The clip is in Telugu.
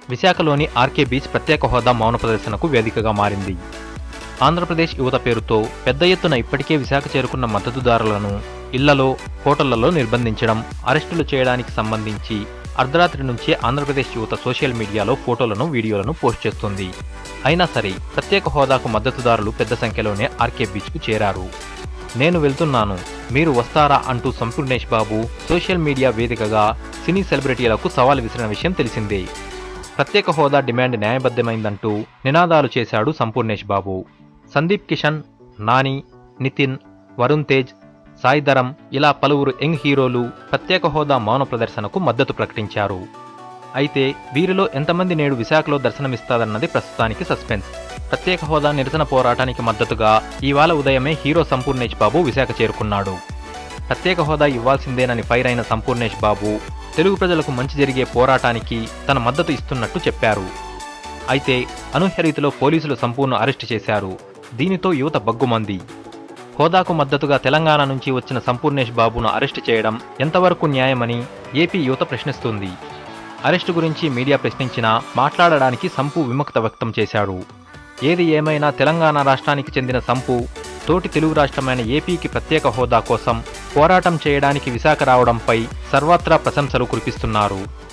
విశాఖలోని ఆర్కే బీచ్ ప్రత్యేక హోదా మౌన ప్రదర్శనకు వేదికగా మారింది. ఆంధ్రప్రదేశ్ యువత పేరుతో పెద్ద ఎత్తున ఇప్పటికే విశాఖ చేరుకున్న మద్దతుదారులను ఇళ్లలో, హోటళ్లలో నిర్బంధించడం, అరెస్టులు చేయడానికి సంబంధించి అర్ధరాత్రి నుంచే ఆంధ్రప్రదేశ్ యువత సోషల్ మీడియాలో ఫోటోలను, వీడియోలను పోస్ట్ చేస్తుంది. అయినా సరే ప్రత్యేక హోదాకు మద్దతుదారులు పెద్ద సంఖ్యలోనే ఆర్కే బీచ్కు చేరారు. నేను వెళ్తున్నాను, మీరు వస్తారా అంటూ సంపూర్ణేష్ బాబు సోషల్ మీడియా వేదికగా సినీ సెలబ్రిటీలకు సవాల్ విసిరిన విషయం తెలిసిందే. ప్రత్యేక హోదా డిమాండ్ న్యాయబద్ధమైందంటూ నినాదాలు చేశాడు సంపూర్ణేష్ బాబు. సందీప్ కిషన్, నాని, నితిన్, వరుణ్ తేజ్, సాయి ధరం ఇలా పలువురు యంగ్ హీరోలు ప్రత్యేక హోదా మౌన ప్రదర్శనకు మద్దతు ప్రకటించారు. అయితే వీరిలో ఎంతమంది నేడు విశాఖలో దర్శనమిస్తాదన్నది ప్రస్తుతానికి సస్పెన్స్. ప్రత్యేక హోదా నిరసన పోరాటానికి మద్దతుగా ఇవాళ ఉదయమే హీరో సంపూర్ణేష్ బాబు విశాఖ చేరుకున్నాడు. ప్రత్యేక హోదా ఇవ్వాల్సిందేనని ఫైర్ అయిన సంపూర్ణేష్ బాబు తెలుగు ప్రజలకు మంచి జరిగే పోరాటానికి తన మద్దతు ఇస్తున్నట్టు చెప్పారు. అయితే అనూహ్య రీతిలో పోలీసులు సంపూర్ణ అరెస్టు చేశారు. దీనితో యువత బగ్గుమంది. హోదాకు మద్దతుగా తెలంగాణ నుంచి వచ్చిన సంపూర్ణేష్ బాబును అరెస్టు చేయడం ఎంతవరకు న్యాయమని ఏపీ యువత ప్రశ్నిస్తుంది. అరెస్టు గురించి మీడియా ప్రశ్నించినా మాట్లాడడానికి సంపు విముఖత వ్యక్తం చేశాడు. ఏది ఏమైనా తెలంగాణ రాష్ట్రానికి చెందిన సంపు తోటి తెలుగు రాష్ట్రమైన ఏపీకి ప్రత్యేక హోదా కోసం పోరాటం చేయడానికి విశాఖ రావడంపై సర్వత్రా ప్రశంసలు కురిపిస్తున్నారు.